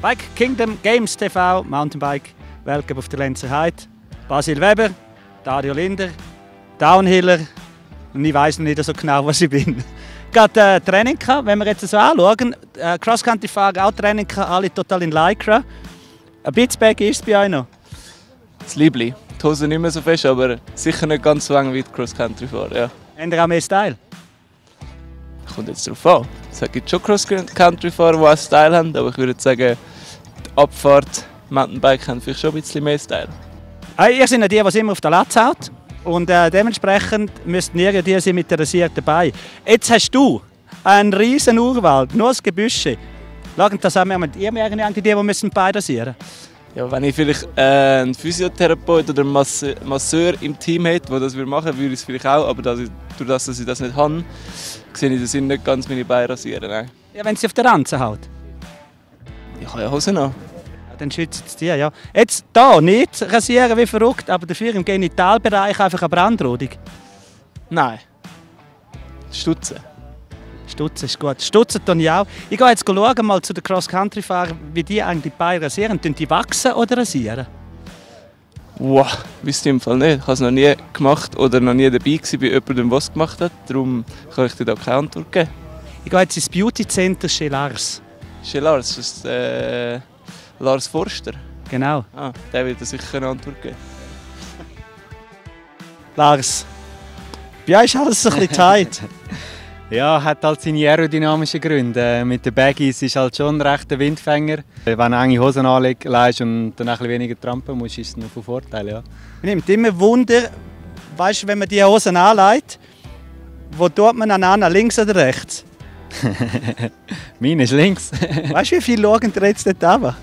Bike Kingdom Games TV, Mountainbike, Weltcup auf der Lenzer Heide. Basil Weber, Dario Linder, Downhiller und ich weiss noch nicht so genau, was ich bin. Gerade Training gehabt, wenn wir jetzt so anschauen. Cross-Country-Fahrer auch Training gehabt, alle total in Lycra. Ein bisschen baggy ist es bei euch noch? Das Liebli. Die Hose nicht mehr so fest, aber sicher nicht ganz so lang wie die Cross-Country-Fahrer. Ja. Habt ihr auch mehr Style? Kommt jetzt darauf an. Es gibt schon Cross-Country-Fahrer, die auch Style haben, aber ich würde sagen, die Abfahrt Mountainbike haben vielleicht schon ein bisschen mehr Style. Ihr seid ja die, die immer auf der Latz haut. Und dementsprechend müssten ihr die sein mit der rasierten Bein. Jetzt hast du einen riesen Urwald, nur das Gebüsche. Schauen das auch mit ihr die müssen die Beine rasieren. Ja, wenn ich vielleicht einen Physiotherapeut oder einen Masseur im Team hätte, der das machen würde, würde ich es vielleicht auch. Aber durch das, dass ich das nicht habe, sehe ich den Sinn nicht ganz meine Beine rasieren. Nein. Ja, wenn sie auf der Ranze haut. Ich habe ja Hosen an. Ja, dann schützt es die, ja. Jetzt hier nicht rasieren wie verrückt, aber dafür im Genitalbereich einfach eine Brandrodung. Nein. Stutzen. Stutzen ist gut. Stutzen tue ich auch. Ich gehe jetzt schauen, mal zu den Cross-Country-Fahrern, wie die eigentlich die Beine rasieren. Tun die wachsen oder rasieren? Wow, wüsste ich im Fall nicht. Ich habe es noch nie gemacht oder noch nie dabei gewesen, bei jemandem, der es gemacht hat. Darum kann ich dir da keine Antwort geben. Ich gehe jetzt ins Beauty Center chez Lars. Chez Lars, das ist Lars Forster. Genau. Ah, der wird dir sicher eine Antwort geben. Lars, bei euch ist alles so ein bisschen tight. Ja, hat halt seine aerodynamischen Gründe. Mit den Baggies ist halt schon ein rechter Windfänger. Wenn du enge Hosen anlegst und dann ein bisschen weniger trampen musst, ist es noch von Vorteil. Ja. Man nimmt immer Wunder, weißt du, wenn man die Hosen anlegt, wo tut man an links oder rechts? Meine ist links. Weißt du, wie viele schauen dir jetzt dort runter?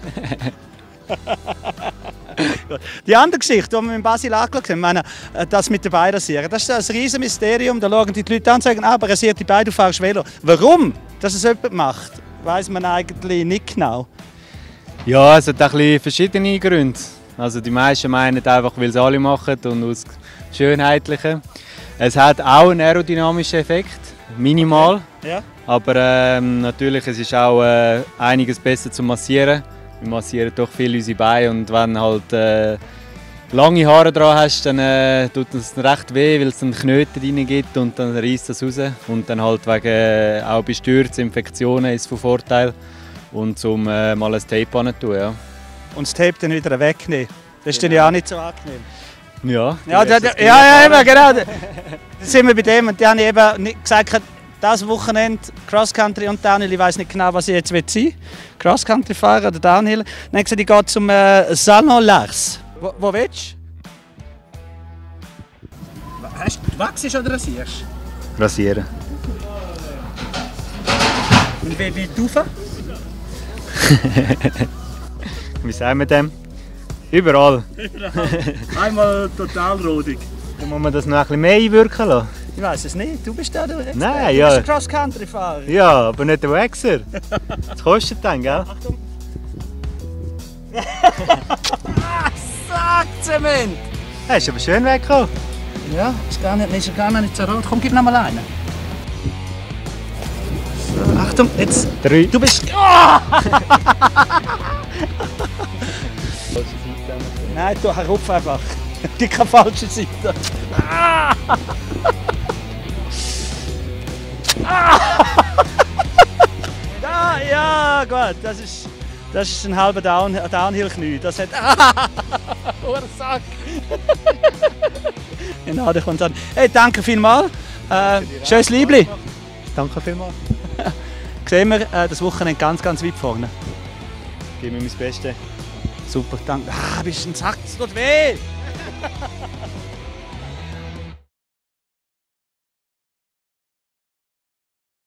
Die andere Geschichte, die wir mit Basil angeschaut haben, meine, das mit den Beinen rasieren, das ist ein riesen Mysterium. Da schauen die Leute an und sagen, aber rasiert die Beine, du fährst Velo. Warum dass es jemand macht, weiss man eigentlich nicht genau. Ja, es hat ein bisschen verschiedene Gründe. Also die meisten meinen einfach, weil es alle machen und aus Schönheitlichen. Es hat auch einen aerodynamischen Effekt, minimal. Okay. Ja. Aber natürlich es ist auch einiges besser zu massieren. Wir massieren doch viel unsere Beine und wenn halt lange Haare dran hast, dann tut es recht weh, weil es einen Knoten rein gibt und dann reißt das raus. Und dann halt wegen auch bei Stürzen, Infektionen ist es von Vorteil. Und zum mal ein Tape anzutun, ja. Und das Tape dann wieder wegnehmen. Das ist dann ja auch nicht so angenehm. Ja, ja, eben, genau. Da sind wir bei dem und die haben eben nicht gesagt, das Wochenende Cross-Country und Downhill, ich weiss nicht genau, was ich jetzt sein will. Cross-Country-Fahrer oder Downhill. Dann haben gesagt, ich gehe zum Salon Lars. Wo willst du? Wachst oder rasierst? Rasieren. Und wie du rauf? Wie sagen wir dem? Überall. Einmal total rodig. Dann muss man das noch ein bisschen mehr einwirken lassen. Ich weiss es nicht, du bist da der Experte. Nein, du ja. bist ein Cross-Country-Fahrer. Ja, aber nicht der Waxer. Das kostet dann, gell? Achtung. Sackzement! Hast du aber schön weggekommen. Ja, ist gar nicht so rot. Komm, gib noch mal einen. So, Achtung, jetzt. 3. Du bist. Nein, du rupf einfach. Die keine falsche Seite. Ja, gut, das ist ein halber Downhill-Knie. Das hat. Sack! Genau, der kommt dann. Hey, danke vielmals. Schönes Liebli. Danke vielmals. Sehen wir das Wochenende ganz weit vorne. Gib mir mein Bestes. Super, danke. Bist du ein Sack, das tut weh!